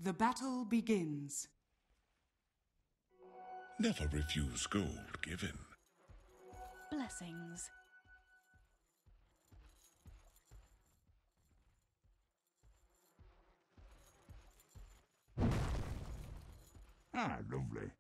The battle begins. Never refuse gold given. Blessings. Ah, lovely.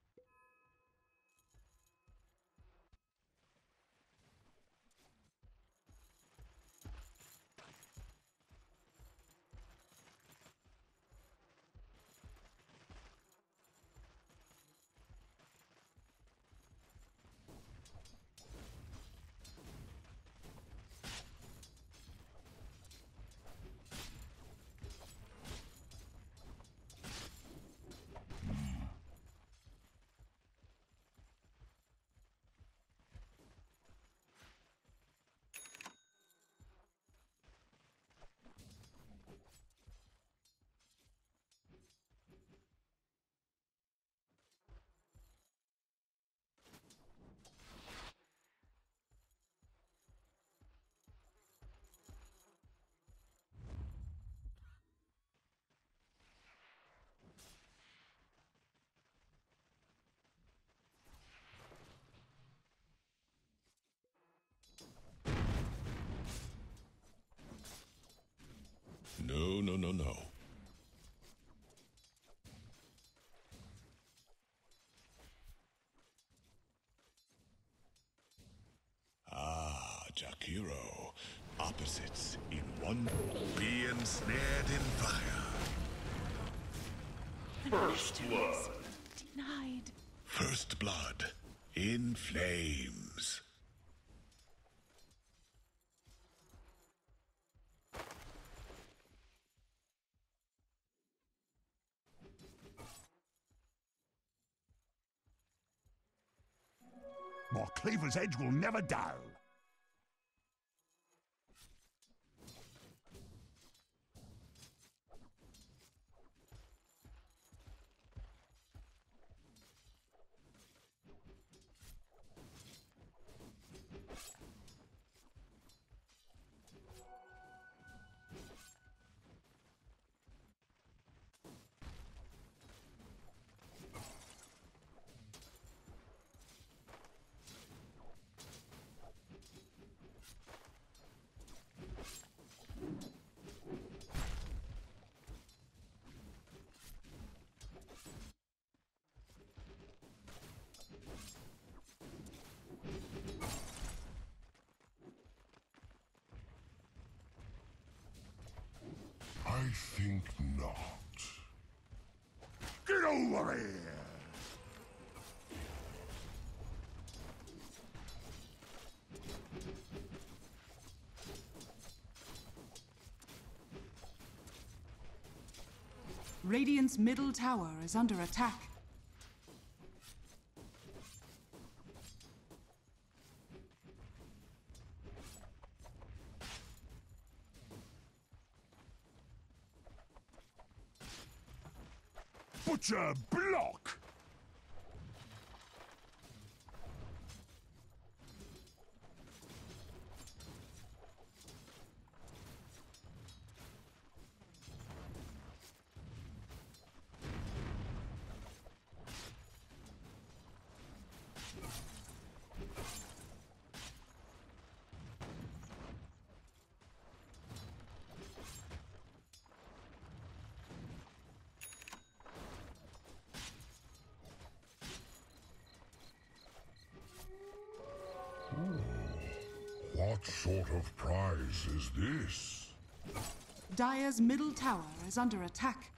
No, no, no, no. Ah, Jakiro. Opposites in one. Be ensnared in fire. First blood. Denied. First blood in flames. My cleaver's edge will never dull. I think not. Get over here! Radiant's middle tower is under attack. Butcher block! What sort of prize is this? Dire's middle tower is under attack.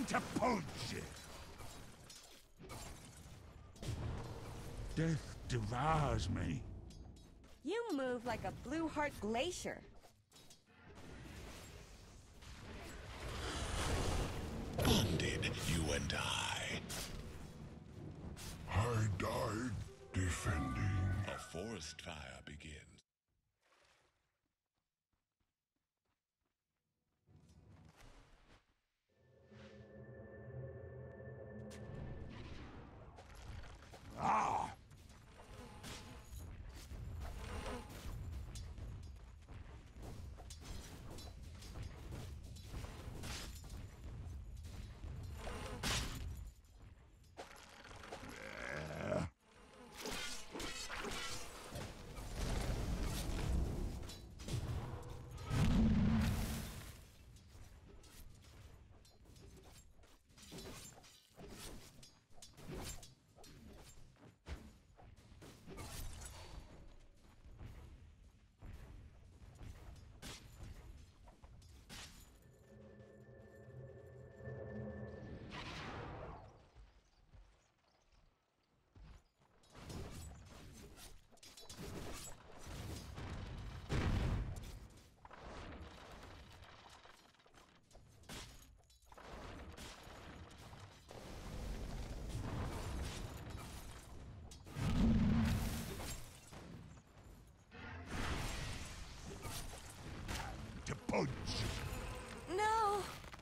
Time to punch it! Death devours me. You move like a blue heart glacier. Bonded, you and I. I died defending. A forest fire begins. Ah! To punch! No!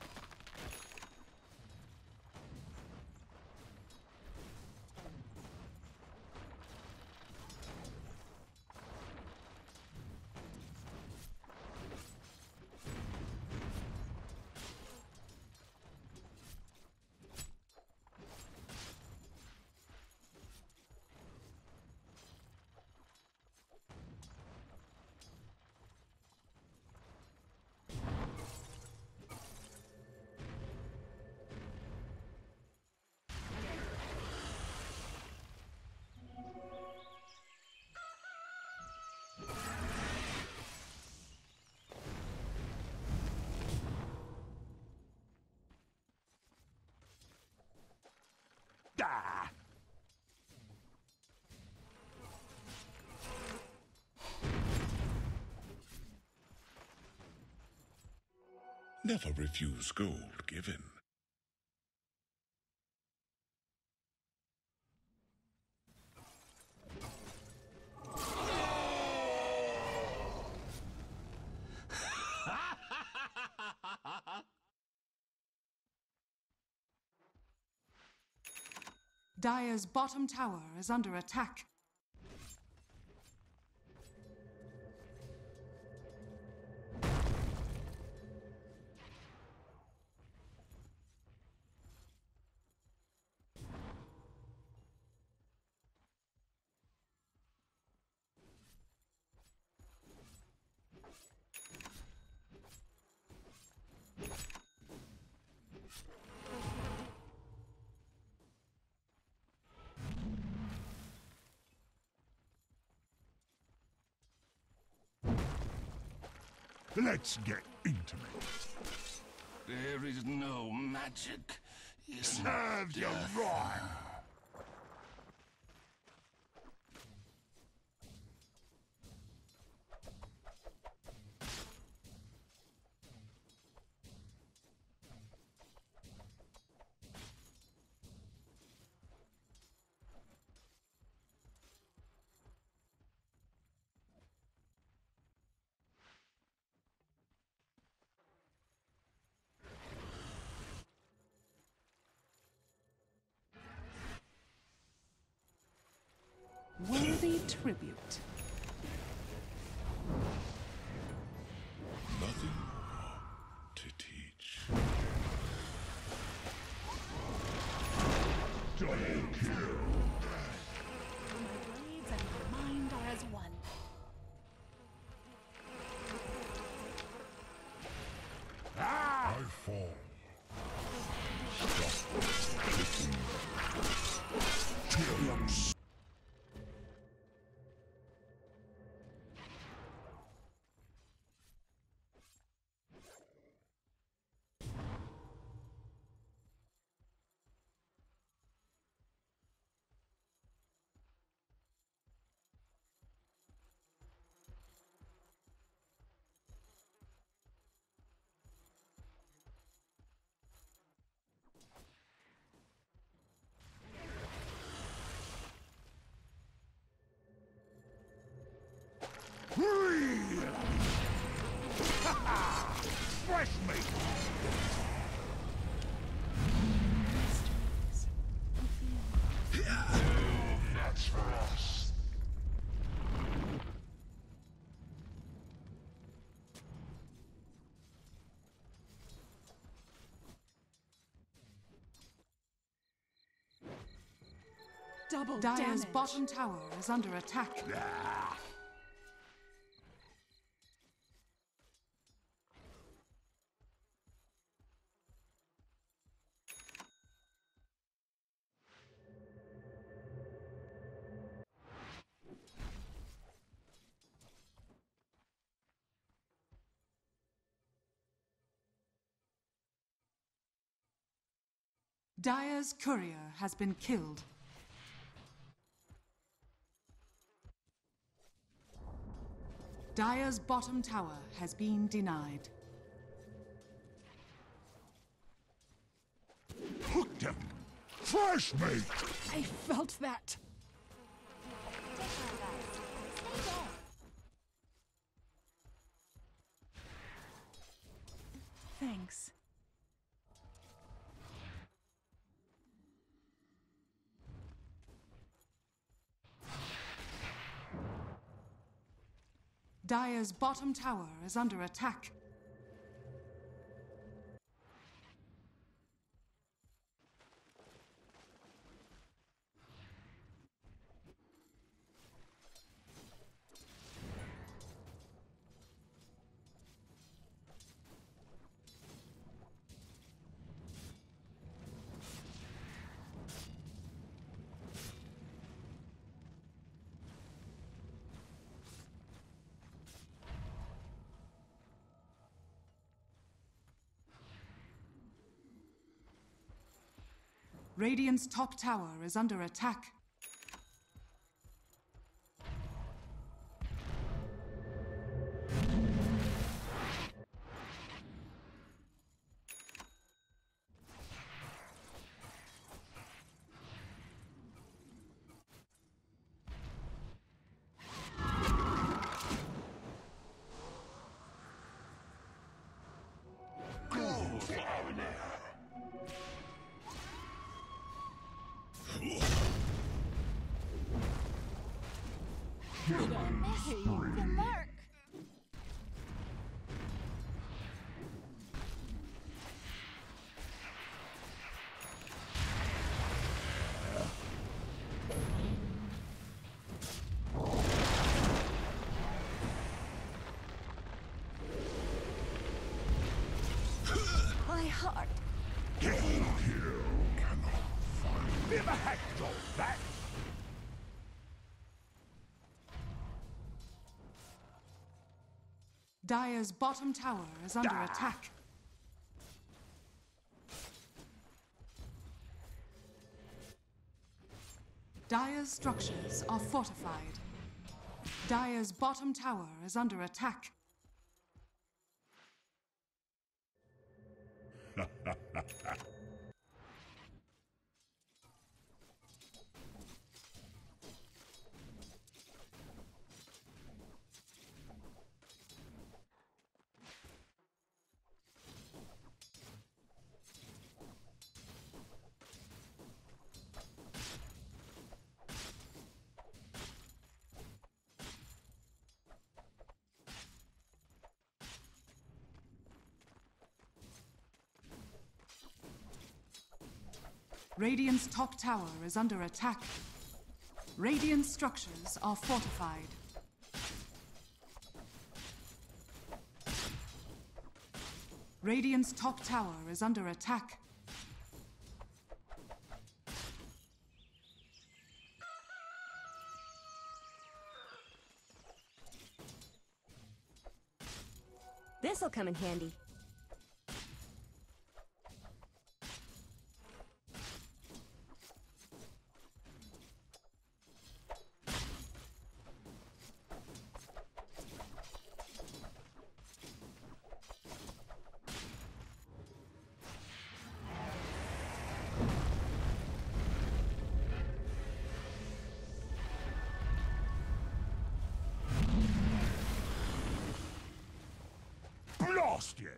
Ah! Never refuse gold given. Dire's bottom tower is under attack. Let's get intimate. There is no magic. Serves you right. Worthy tribute. Nothing more to teach. Double kill. My blades and my mind are as one. Ah! I fall. Fresh meat! That's for us. Double Dire's damage. bottom tower is under attack. Dire's courier has been killed. Dire's bottom tower has been denied. Hooked him! Fresh meat! I felt that. Thanks. Dire's bottom tower is under attack. Radiant's top tower is under attack. The mark! My heart. Kill cannot find. Never had all that. Dire's bottom tower is under attack. Dire's structures are fortified. Dire's bottom tower is under attack. Radiant's top tower is under attack. Radiant structures are fortified. Radiant's top tower is under attack. This'll come in handy. lost you.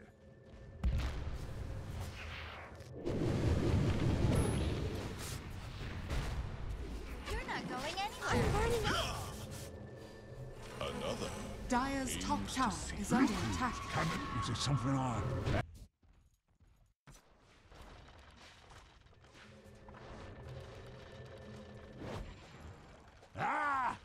You're not going anywhere. I'm burning up. Another. Dire's top tower is under attack. Damn it, is it something I... Ah!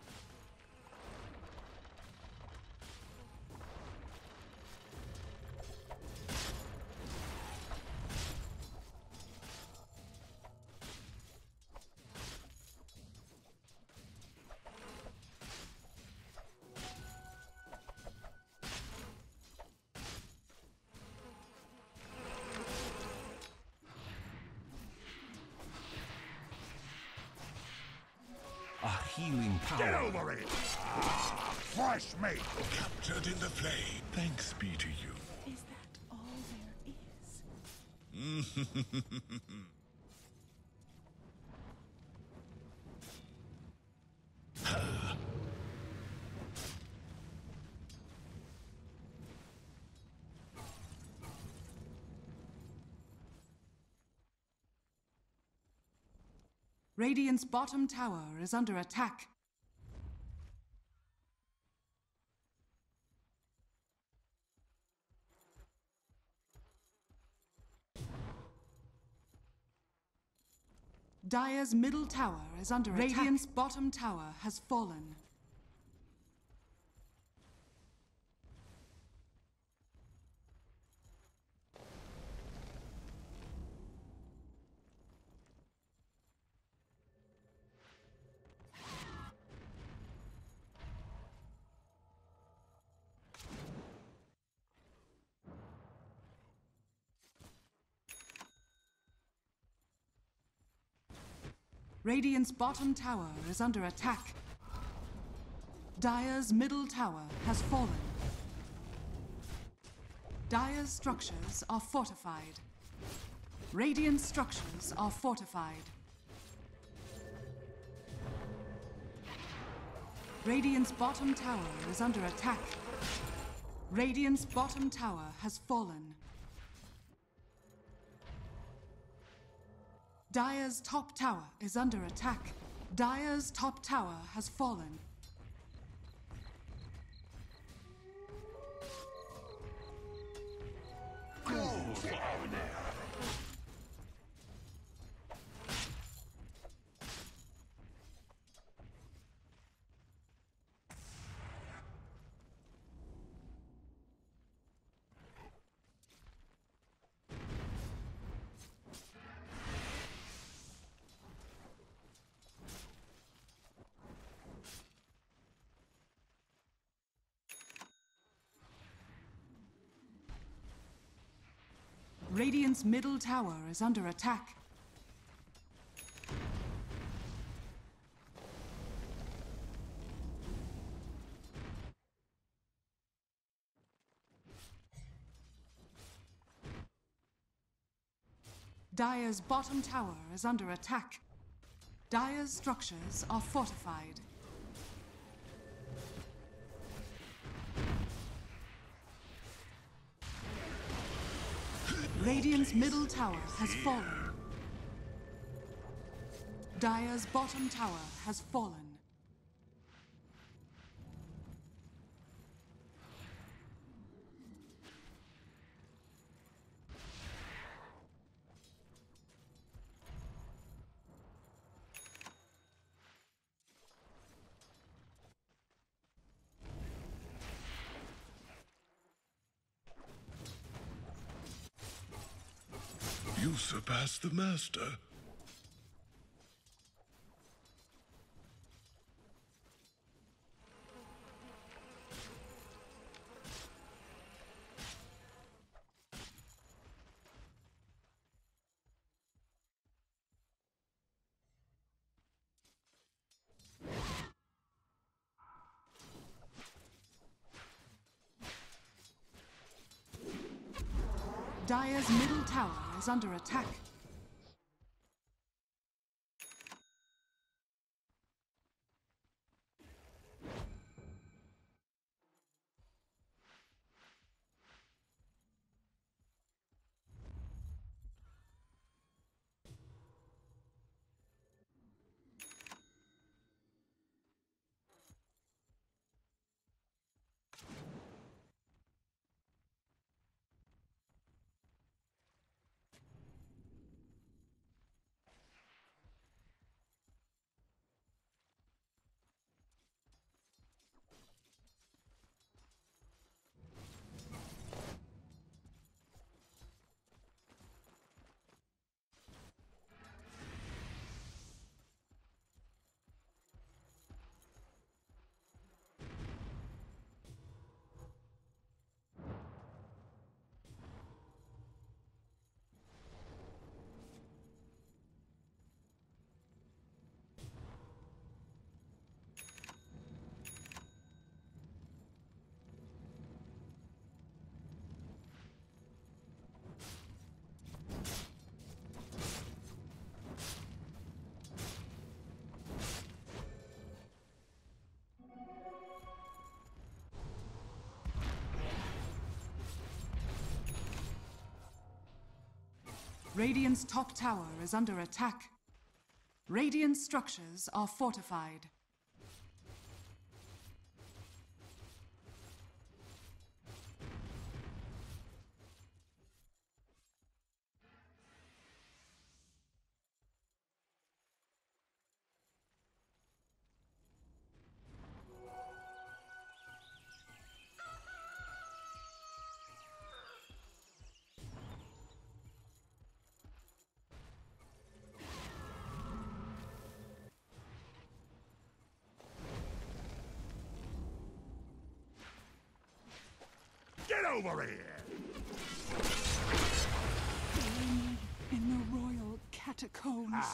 A healing Get power. over it! Ah, fresh meat! Captured in the flame. Thanks be to you. Is that all there is? Radiant's bottom tower is under attack. Dire's middle tower is under attack. Radiant's bottom tower has fallen. Radiant's bottom tower is under attack. Dire's middle tower has fallen. Dire's structures are fortified. Radiant structures are fortified. Radiant's bottom tower is under attack. Radiant's bottom tower has fallen. Dire's top tower is under attack. Dire's top tower has fallen. Radiant's middle tower is under attack. Dire's bottom tower is under attack. Dire's structures are fortified. Radiant's middle tower has fallen. Dire's bottom tower has fallen. You surpassed the master. Dire's middle tower is under attack. Radiant's top tower is under attack. Radiant structures are fortified. Get over here! In the royal catacombs.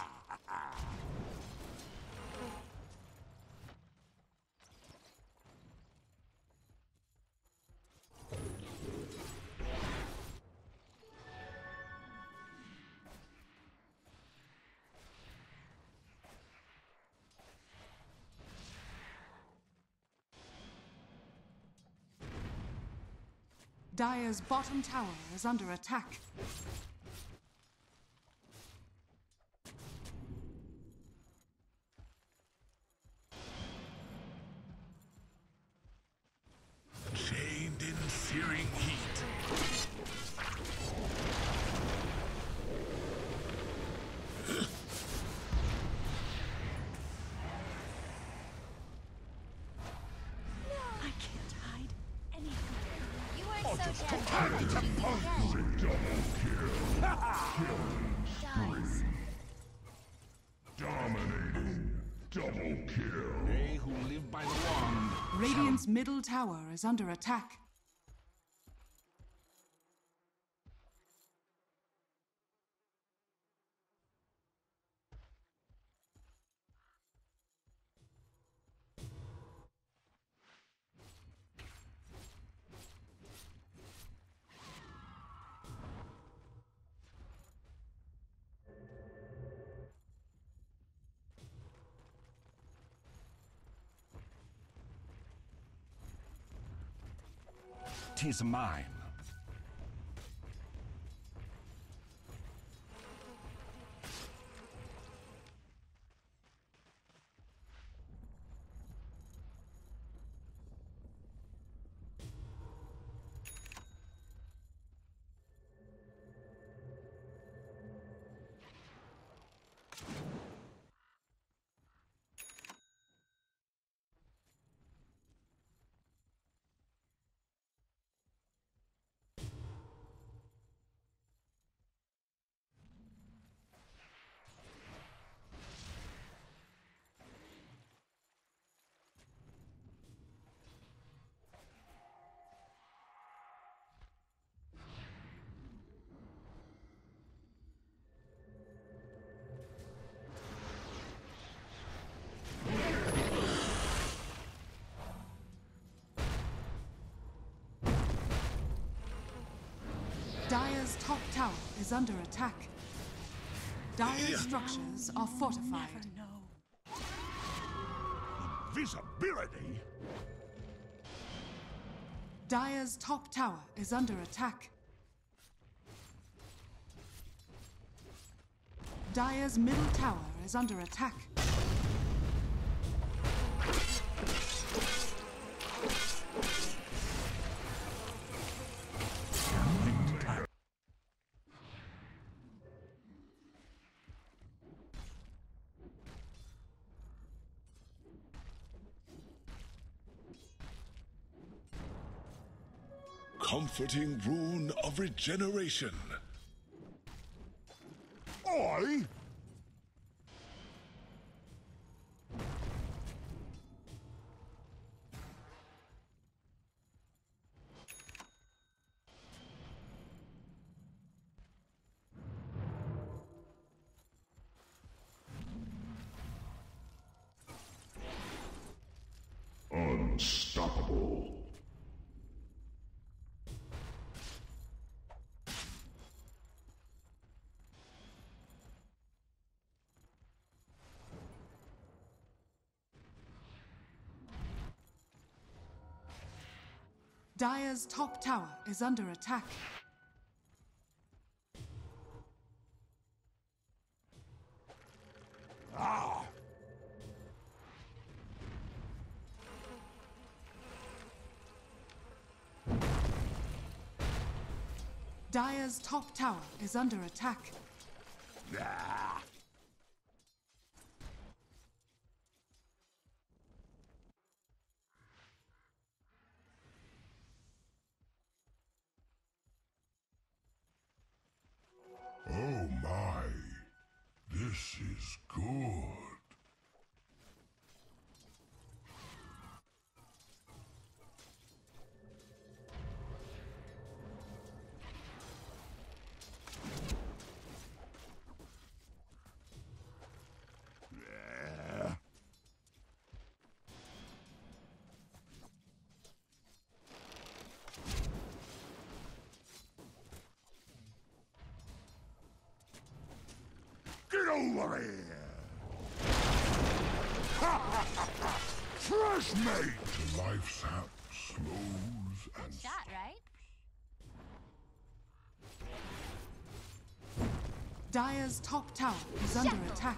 Dire's bottom tower is under attack. Chained in searing heat. I can't hide anything. You weren't so Dies. Dominating. Double kill. They who live by the wand. Radiant's middle tower is under attack. Tis mine. Dire's top tower is under attack. Dire's structures are fortified. Never know. Invisibility? Dire's top tower is under attack. Dire's middle tower is under attack. Comforting rune of regeneration. Oi! Unstoppable. Dire's top tower is under attack. Dire's top tower is under attack. Ah. Oh my, this is good. Get over here! Fresh meat! The life sap slows and Shot, right? Dire's top tower is under attack.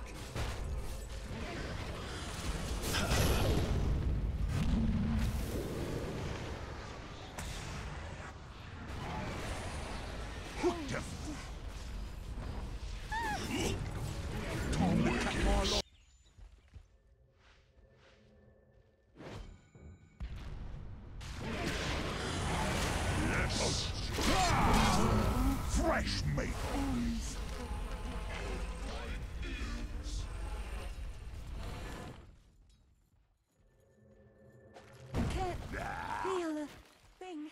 Hooked him! Fresh meat! Can't feel a thing.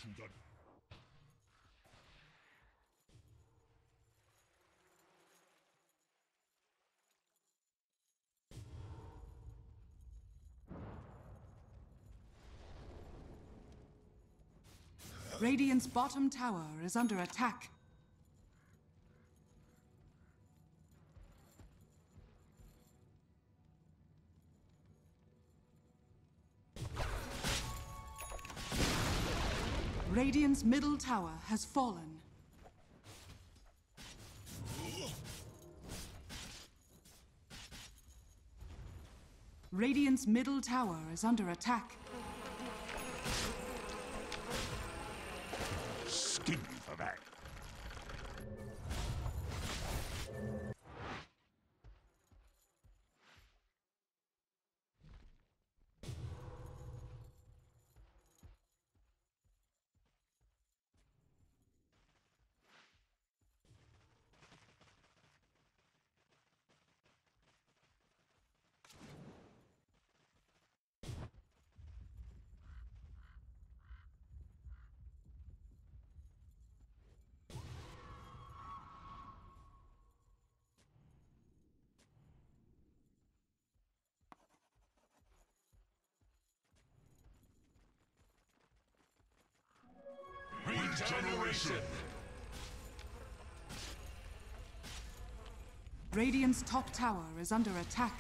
Radiant's bottom tower is under attack. Radiant's middle tower has fallen. Radiant's middle tower is under attack. Skin me for that. Regeneration! Radiant's top tower is under attack.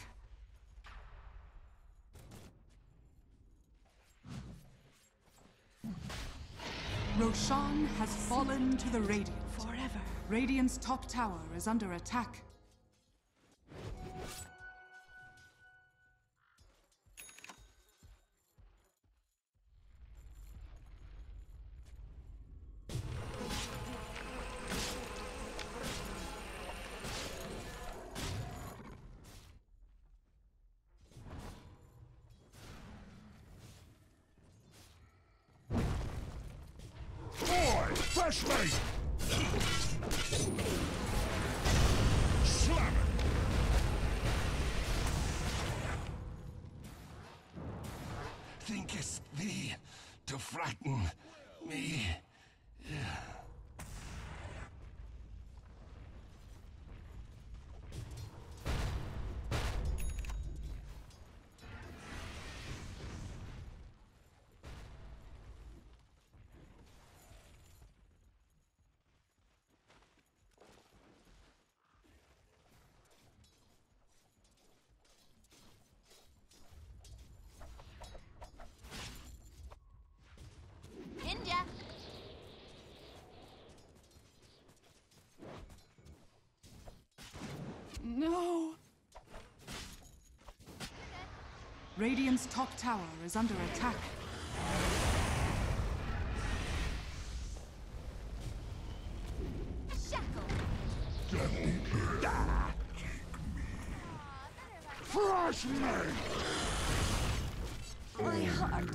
Roshan has fallen to the Radiant. Forever. Radiant's top tower is under attack. Boy, fresh meat! Slam it! Thinkest thee to frighten me? Ninja! No! Radiant's top tower is under attack. Fresh meat! My heart.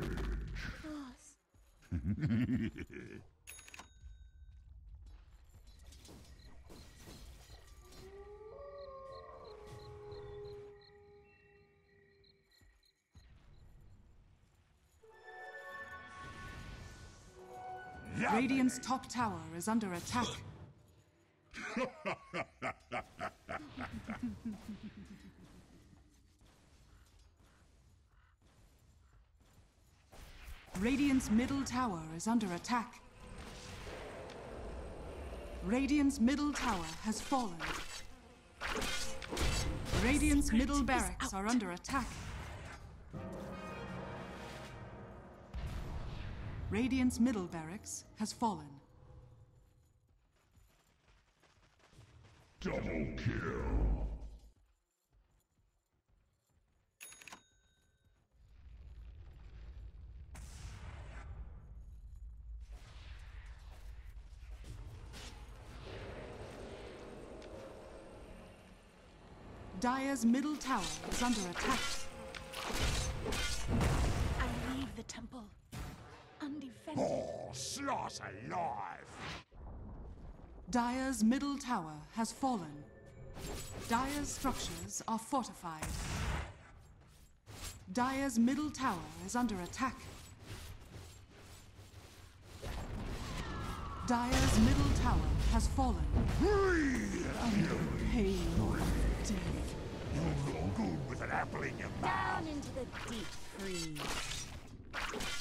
Radiant's top tower is under attack. Radiant's middle tower is under attack. Radiant's middle tower has fallen. Radiant's middle barracks are under attack. Radiant's middle barracks has fallen. double kill. Dire's middle tower is under attack. I leave the temple undefended. Oh, sloth alive! Dire's middle tower has fallen. Dire's structures are fortified. Dire's middle tower is under attack. Dire's middle tower has fallen. Under pain of death. You look good with an apple in your mouth. Down into the deep freeze.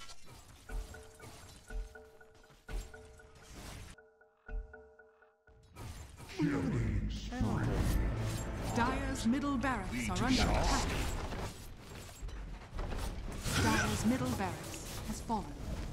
Killing spree. Dire's middle barracks are under attack. Dire's middle barracks has fallen.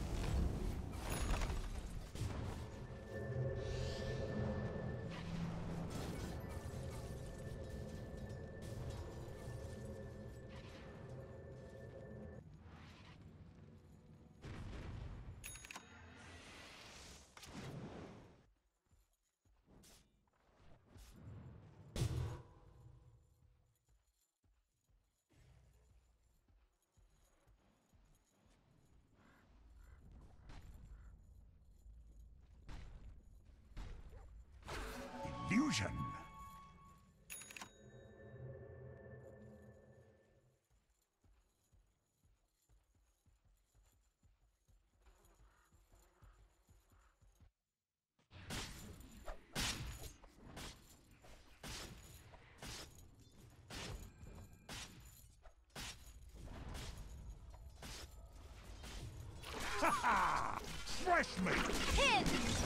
Illusion. Ha ha! Fresh meat! Hit!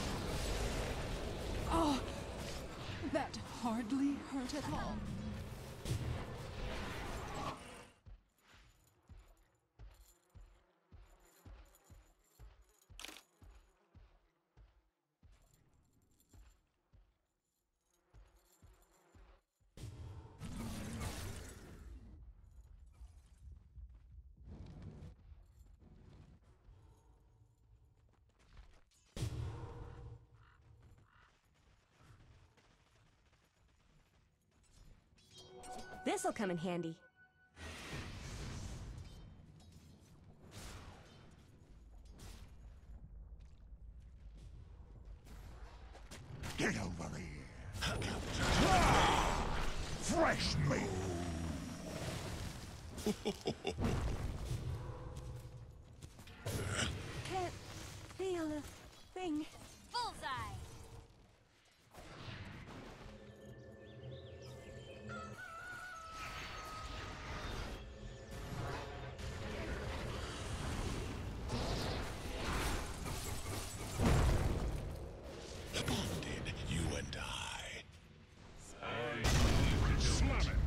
Oh, that hardly hurt at all. This'll come in handy. Get over here! Fresh meat! Can't feel a thing. Bullseye! Bonded, you and I. Slam it!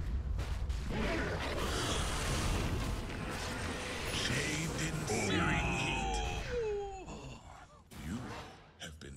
Shaved in searing heat. You have been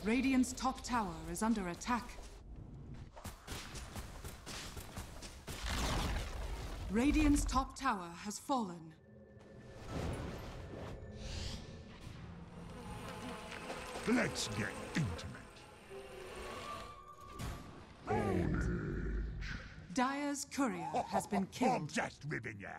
Radiant's top tower is under attack. Radiant's top tower has fallen. Let's get intimate. Dire's courier has been I'm killed. just ribbing ya.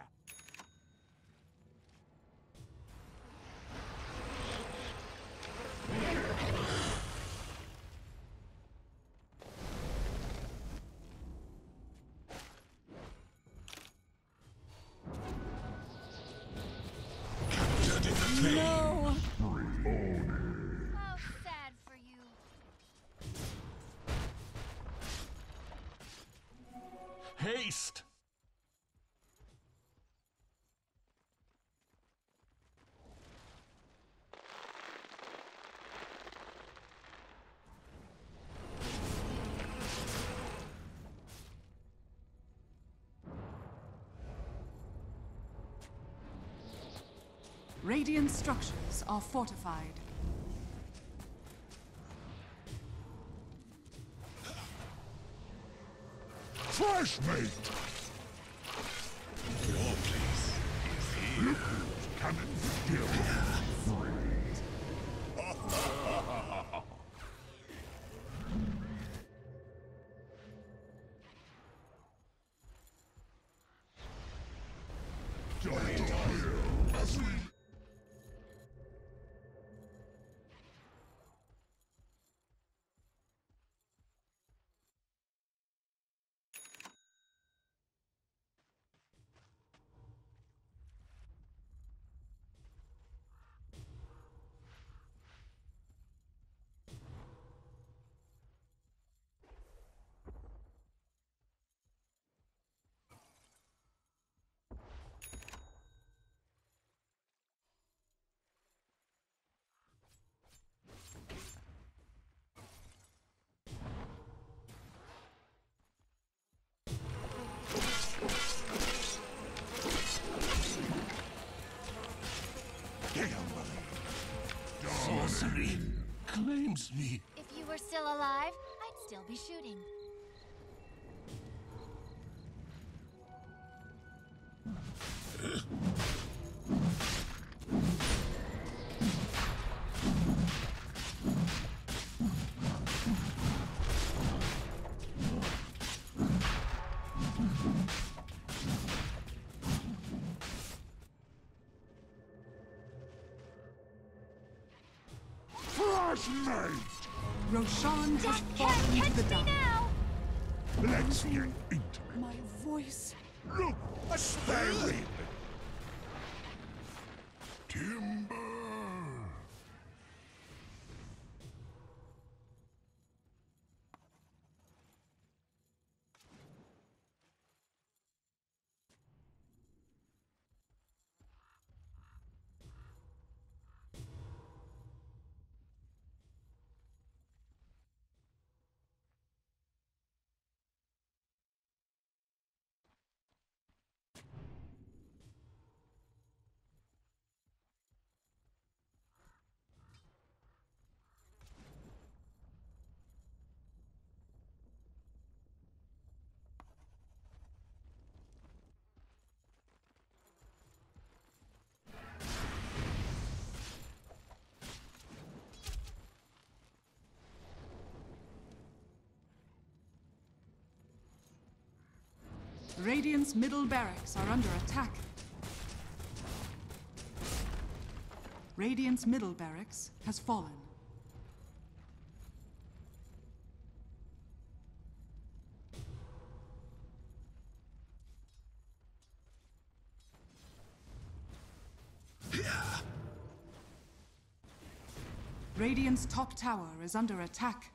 No! How sad for you. Haste! Radiant structures are fortified. Fresh meat! Your place is here. Look who's coming for kill. Get over there. Sorcery claims me. If you were still alive, I'd still be shooting. Fresh meat! Roshan has Death fallen can't to catch the me dark. now! Let's get intimate. My voice. Look, a spare rib. Timber. Radiant's middle barracks are under attack. Radiant's middle barracks has fallen. Radiant's top tower is under attack.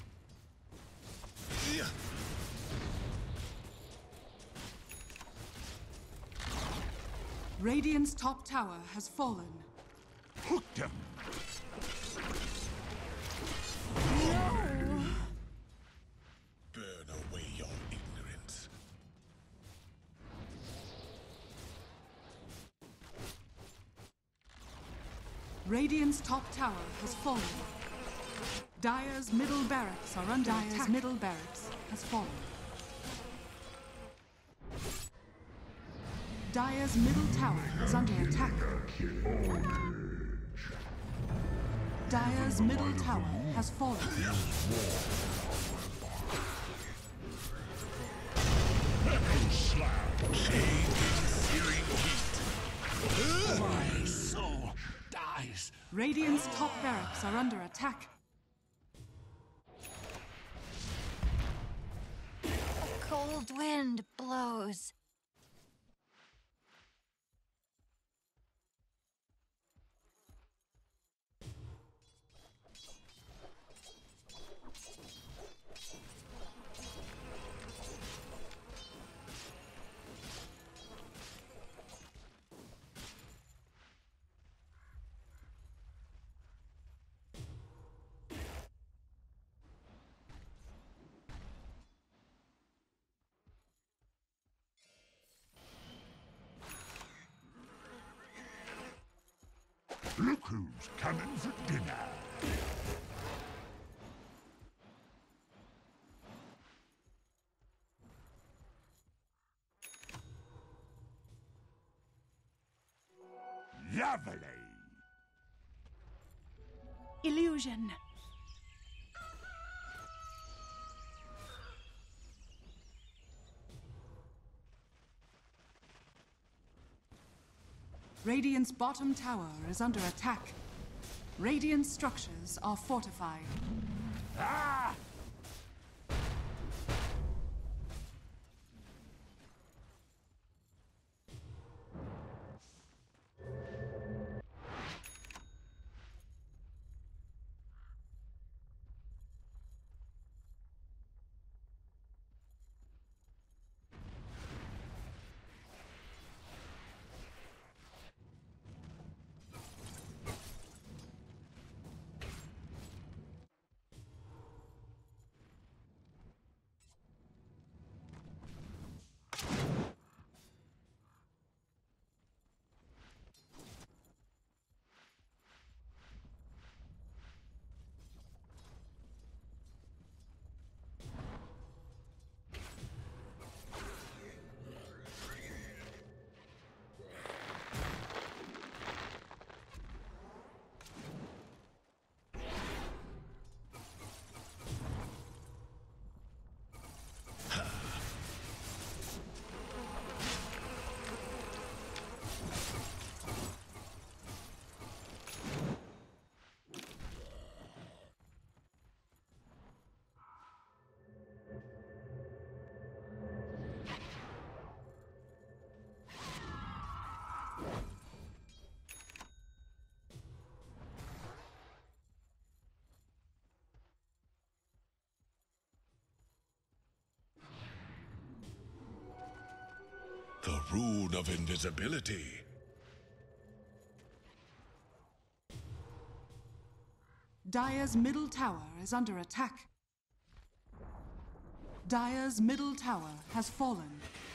Radiant's top tower has fallen. Hooked him. Burn away your ignorance. Radiant's top tower has fallen. Dire's middle barracks are under attack. Dire's middle barracks has fallen. Dire's middle tower is under attack. Dire's middle tower has fallen. My soul dies. Radiant's top barracks are under attack. A cold wind blows. Look who's coming for dinner. Lovely. Illusion. Radiant's bottom tower is under attack. Radiant structures are fortified. Ah! The rune of invisibility. Dire's middle tower is under attack. Dire's middle tower has fallen.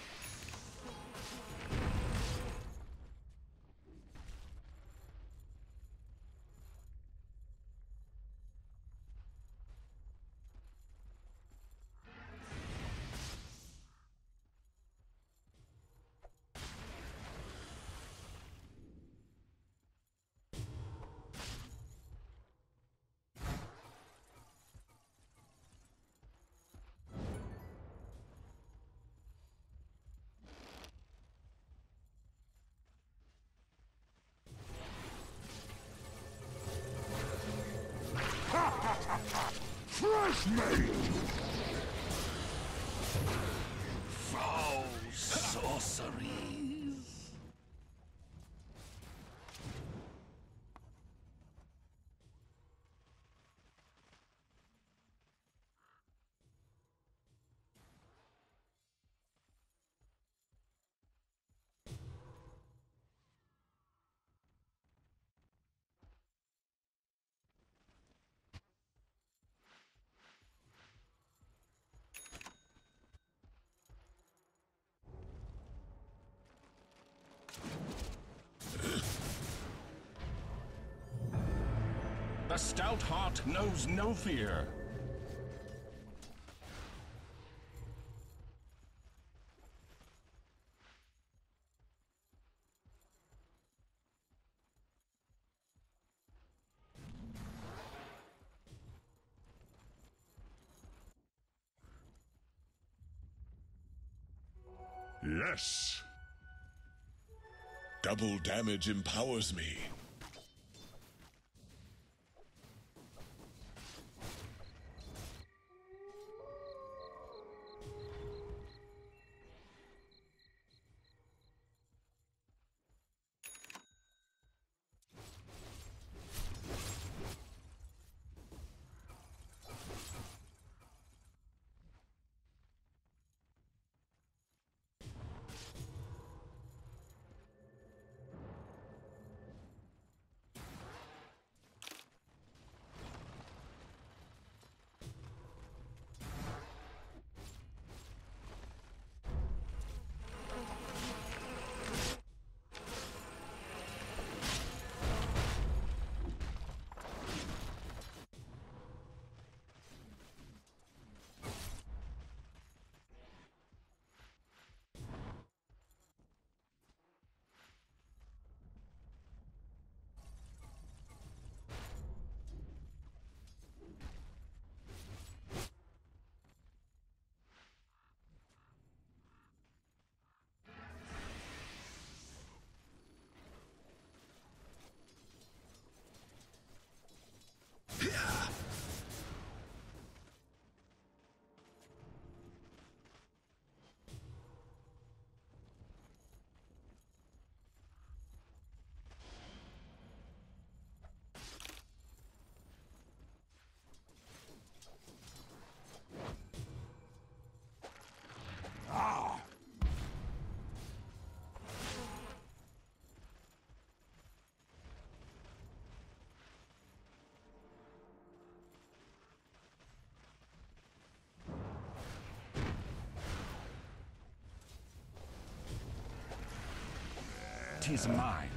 Fresh meat! Foul sorceries. A stout heart knows no fear. Yes. Double damage empowers me. Tis mine.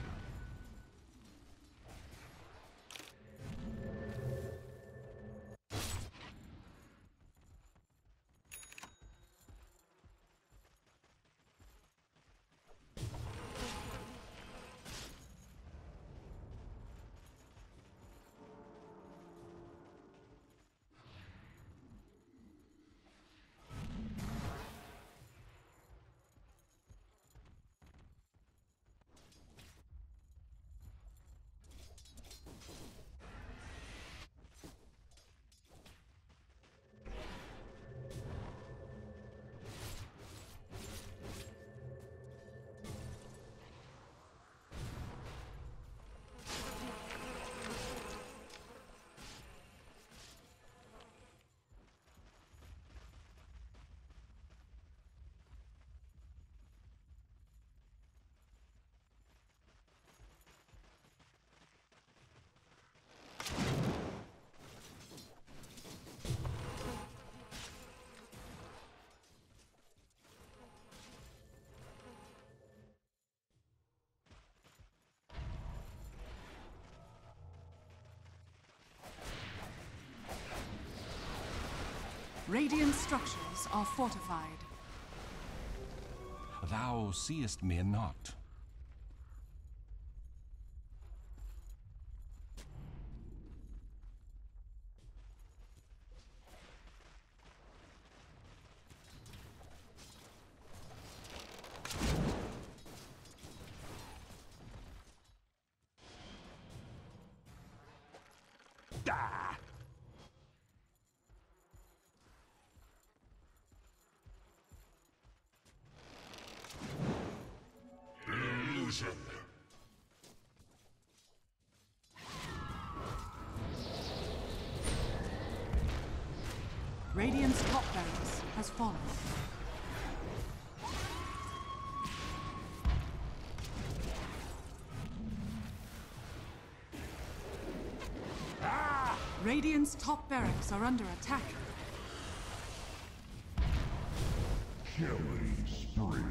Radiant structures are fortified. Thou seest me not. Ah! Illusion. Radiant's top barracks has fallen. Radiant's top barracks are under attack. Killing spree.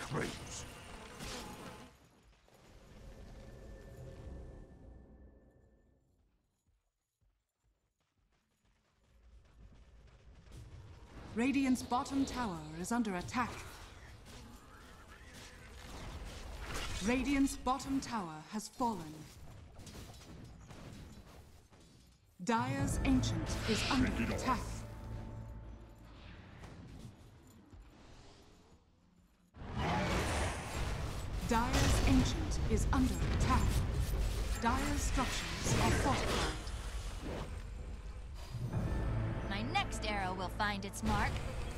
creeps. Radiant's bottom tower is under attack. Radiant's bottom tower has fallen. Dire's Ancient is under attack. Dire's Ancient is under attack. Dire's structures are fortified. My next arrow will find its mark.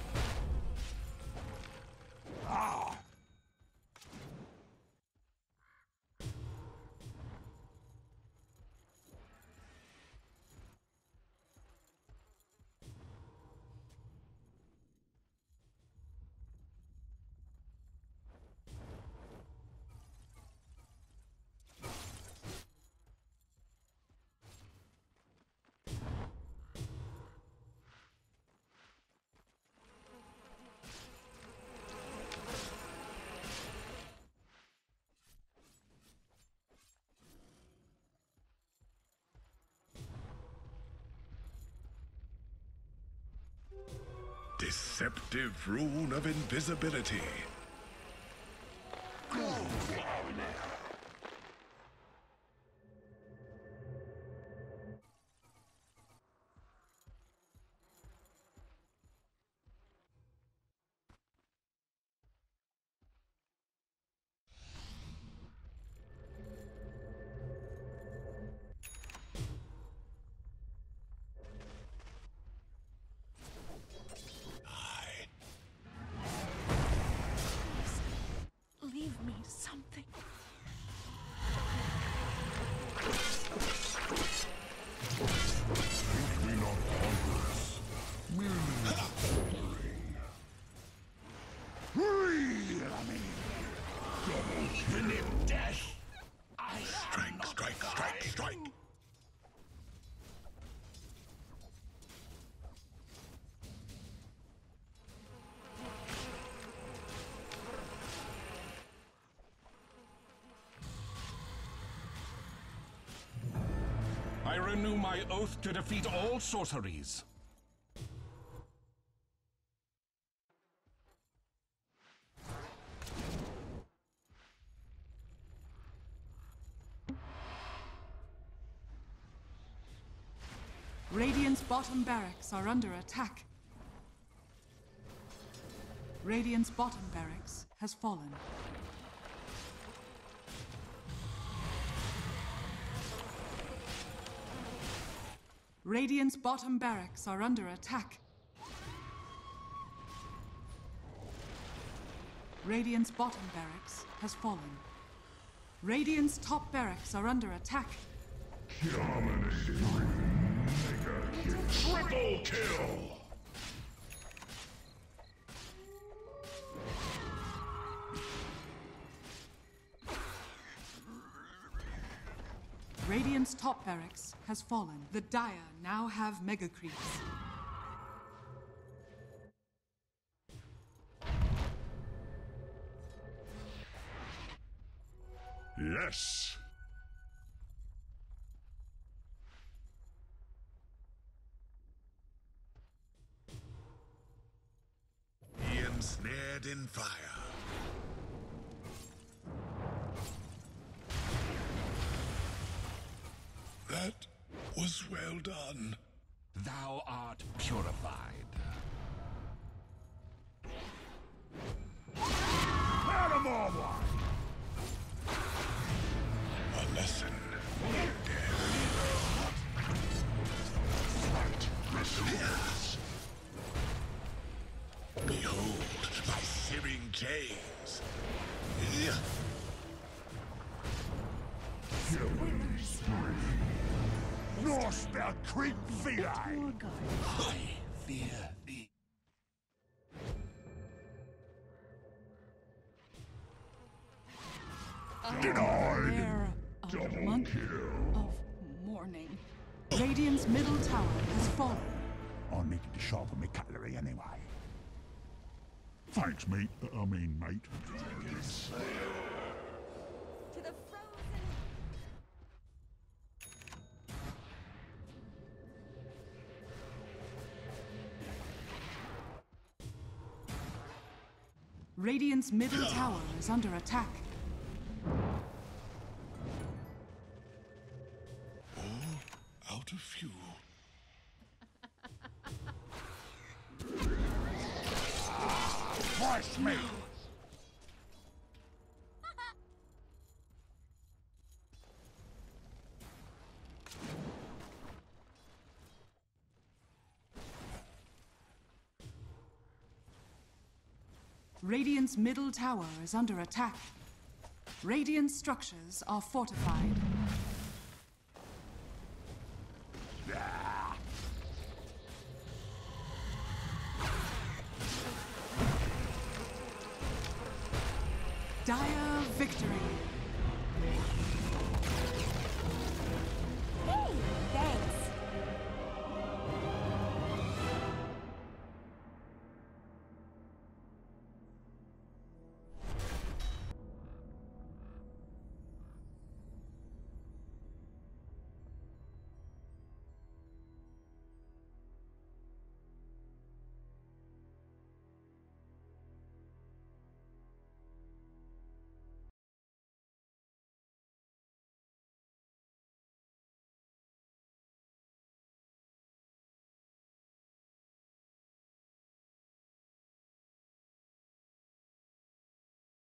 Deceptive rune of invisibility. Leave me something. Think me not ponderous, merely wandering. Double Dash. Strike, strike, strike, strike. I renew my oath to defeat all sorceries. Radiant's bottom barracks are under attack. Radiant's bottom barracks has fallen. Radiant's bottom barracks are under attack. Radiant's bottom barracks has fallen. Radiant's top barracks are under attack. Dominating. Mega kill. Triple kill. Radiant's top barracks has fallen. The Dire now have mega creeps. Yes. Ensnared in fire. That was well done. Thou art purified. Animal one. A lesson. Behold my searing chains. Killing spree. Norse der creep feline. I fear thee. Denied. A Double month kill. of mourning. Radiant's middle tower has fallen. I needed to sharpen my cutlery anyway. Thanks, mate. I mean, mate. To the frozen. Radiant's middle tower is under attack. Out of fuel. Christ, mate! Radiant's middle tower is under attack. Radiant structures are fortified. Dire victory. Hey, thanks.